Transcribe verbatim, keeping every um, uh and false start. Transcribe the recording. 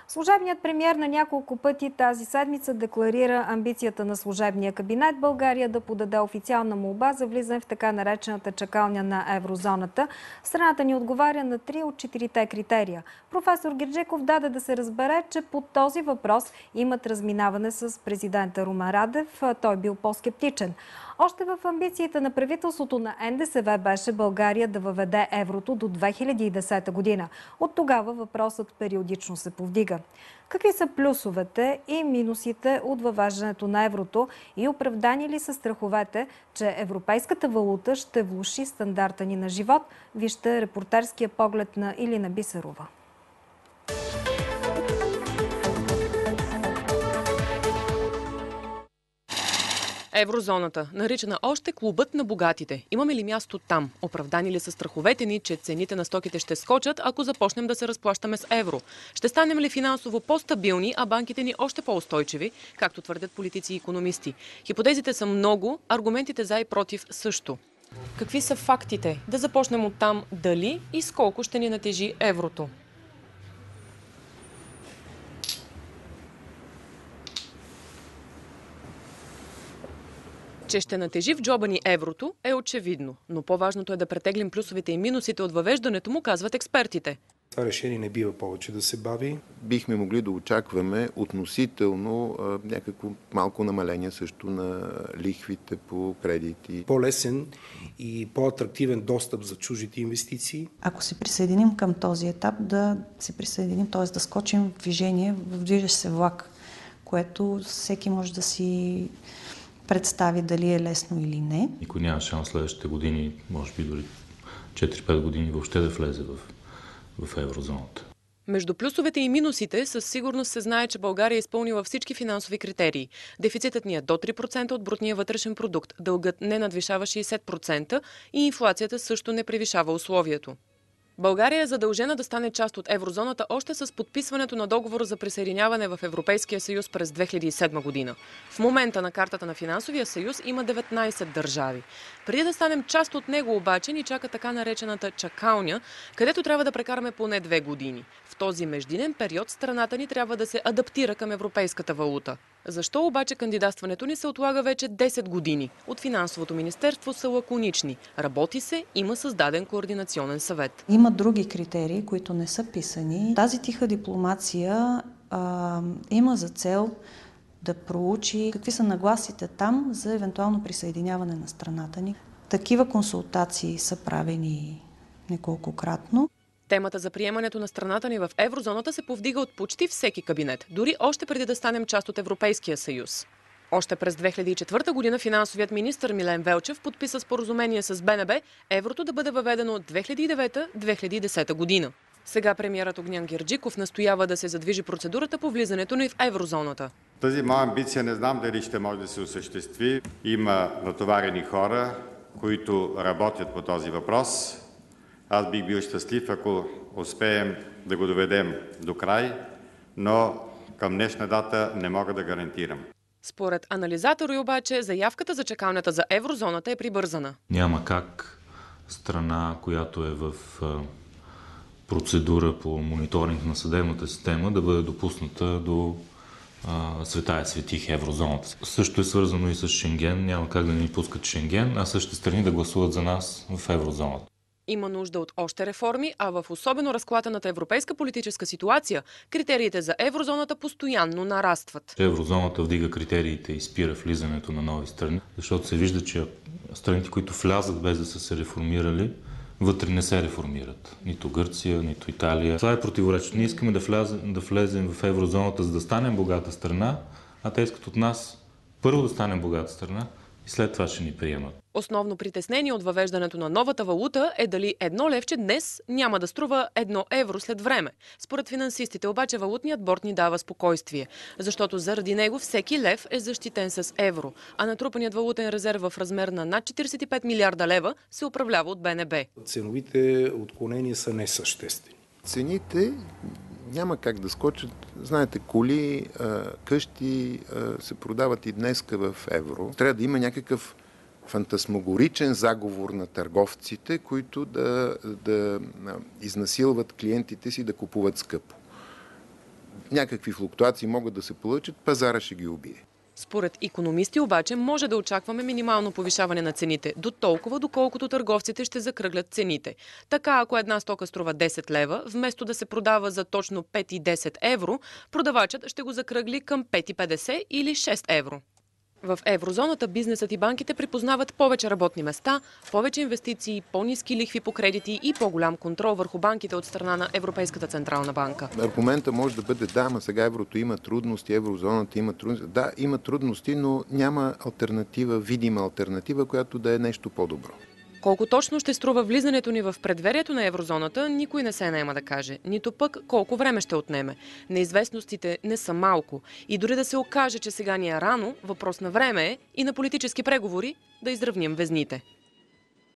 Служебният премиер на няколко пъти тази седмица декларира амбицията на служебния кабинет България да подаде официална молба за влизане в така наречената чакалня на еврозоната. Страната ни отговаря на три от четирите критерия. Професор Герджиков даде да се разбере, че по този въпрос имат разминаване с президента Румен Радев. Той бил по-скептичен. Още в амбициите на правителството на Ен Де Се Ве беше България да въведе еврото до две хиляди и десета година. От тогава въпросът периодично се повдига. Какви са плюсовете и минусите от въвеждането на еврото и оправдани ли са страховете, че европейската валута ще влоши стандарта ни на живот? Вижте репортерския поглед на Илина Бисерова. Еврозоната, наричана още клубът на богатите. Имаме ли място там? Оправдани ли са страховете ни, че цените на стоките ще скочат, ако започнем да се разплащаме с евро? Ще станем ли финансово по-стабилни, а банките ни още по-устойчиви, както твърдят политици и икономисти? Хипотезите са много, аргументите за и против също. Какви са фактите? Да започнем от там дали и с колко ще ни натежи еврото. Че ще натежи в джоба ни еврото е очевидно, но по-важното е да претеглим плюсовете и минусите от въвеждането му, казват експертите. Това решение не бива повече да се бави. Бихме могли да очакваме относително а, някакво малко намаление също на лихвите по кредити. По-лесен и по-атрактивен достъп за чуждите инвестиции. Ако се присъединим към този етап, да се присъединим, т.е. да скочим в движение, в движещ се влак, което всеки може да си представи дали е лесно или не. Никой няма шанс следващите години, може би дори четири-пет години въобще да влезе в, в еврозоната. Между плюсовете и минусите със сигурност се знае, че България е изпълнила всички финансови критерии. Дефицитът ни е до три процента от брутния вътрешен продукт, дългът не надвишава шейсет процента и инфлацията също не превишава условието. България е задължена да стане част от еврозоната още с подписването на договора за присъединяване в Европейския съюз през две хиляди и седма година. В момента на картата на финансовия съюз има деветнайсет държави. Преди да станем част от него обаче ни чака така наречената чакалня, където трябва да прекараме поне две години. В този междинен период страната ни трябва да се адаптира към европейската валута. Защо обаче кандидатстването ни се отлага вече десет години? От финансовото министерство са лаконични. Работи се, има създаден координационен съвет. Има други критерии, които не са писани. Тази тиха дипломация а, има за цел да проучи какви са нагласите там за евентуално присъединяване на страната ни. Такива консултации са правени неколкократно. Темата за приемането на страната ни в еврозоната се повдига от почти всеки кабинет, дори още преди да станем част от Европейския съюз. Още през две хиляди и четвърта година финансовият министър Милен Велчев подписа споразумение с Бе Ен Бе еврото да бъде въведено от две хиляди и девета - две хиляди и десета година. Сега премиерът Огнян Герджиков настоява да се задвижи процедурата по влизането ни в еврозоната. Тази моя амбиция не знам дали ще може да се осъществи. Има натоварени хора, които работят по този въпрос. Аз бих бил щастлив, ако успеем да го доведем до край, но към днешна дата не мога да гарантирам. Според анализатори обаче, заявката за чакалнята за еврозоната е прибързана. Няма как страна, която е в процедура по мониторинг на съдебната система, да бъде допусната до а, света е светих еврозоната. Също е свързано и с Шенген. Няма как да ни пускат Шенген, а същите страни да гласуват за нас в еврозоната. Има нужда от още реформи, а в особено разклатената европейска политическа ситуация критериите за еврозоната постоянно нарастват. Еврозоната вдига критериите и спира влизането на нови страни, защото се вижда, че страните, които влязат без да са се реформирали, вътре не се реформират. Нито Гърция, нито Италия. Това е противоречие. Ние искаме да влезем, да влезем в еврозоната, за да станем богата страна, а те искат от нас първо да станем богата страна и след това ще ни приемат. Основно притеснение от въвеждането на новата валута е дали едно левче днес няма да струва едно евро след време. Според финансистите обаче валутният борд ни дава спокойствие, защото заради него всеки лев е защитен с евро, а натрупаният валутен резерв в размер на над четирийсет и пет милиарда лева се управлява от Бе Ен Бе. Ценовите отклонения са несъществени. Цените няма как да скочат. Знаете, коли, къщи се продават и днеска в евро. Трябва да има някакъв фантасмагоричен заговор на търговците, които да, да изнасилват клиентите си да купуват скъпо. някакви флуктуации могат да се получат, пазара ще ги убие. Според икономисти обаче може да очакваме минимално повишаване на цените, до толкова доколкото търговците ще закръглят цените. Така, ако една стока струва десет лева, вместо да се продава за точно пет и десет евро, продавачът ще го закръгли към пет и петдесет или шест евро. В еврозоната бизнесът и банките припознават повече работни места, повече инвестиции, по-ниски лихви по кредити и по-голям контрол върху банките от страна на Европейската централна банка. Аргумента може да бъде: да, ама сега еврото има трудности, еврозоната има трудности. Да, има трудности, но няма алтернатива, видима алтернатива, която да е нещо по-добро. Колко точно ще струва влизането ни в предверието на еврозоната, никой не се наема да каже. Нито пък колко време ще отнеме. Неизвестностите не са малко. И дори да се окаже, че сега ни е рано, въпрос на време е и на политически преговори да изравним везните.